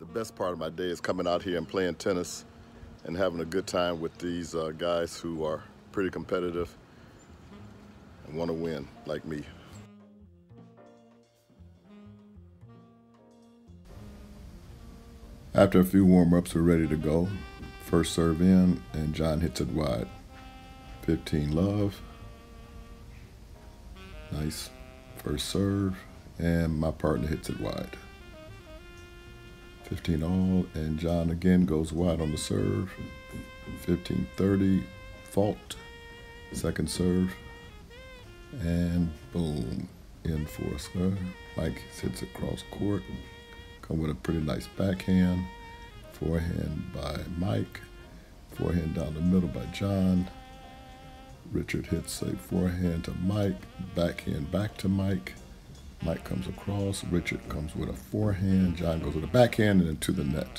The best part of my day is coming out here and playing tennis and having a good time with these guys who are pretty competitive and want to win like me. After a few warm-ups, we're ready to go. First serve in, and John hits it wide. 15 love. Nice first serve, and my partner hits it wide. 15 all, and John again goes wide on the serve. 15-30, fault, second serve, and boom, in for a serve. Mike hits it cross court, come with a pretty nice backhand, forehand by Mike, forehand down the middle by John. Richard hits a forehand to Mike, backhand back to Mike. Mike comes across, Richard comes with a forehand, John goes with a backhand and into the net.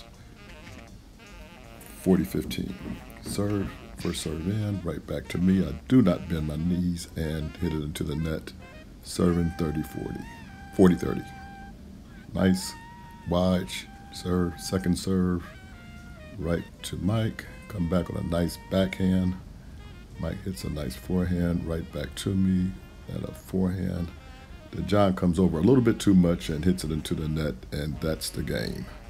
40-15. Serve, first serve in, right back to me. I do not bend my knees and hit it into the net. Serving 30-40. 40-30. Nice, wide serve, second serve, right to Mike. Come back on a nice backhand. Mike hits a nice forehand right back to me, and a forehand. Then John comes over a little bit too much and hits it into the net, and that's the game.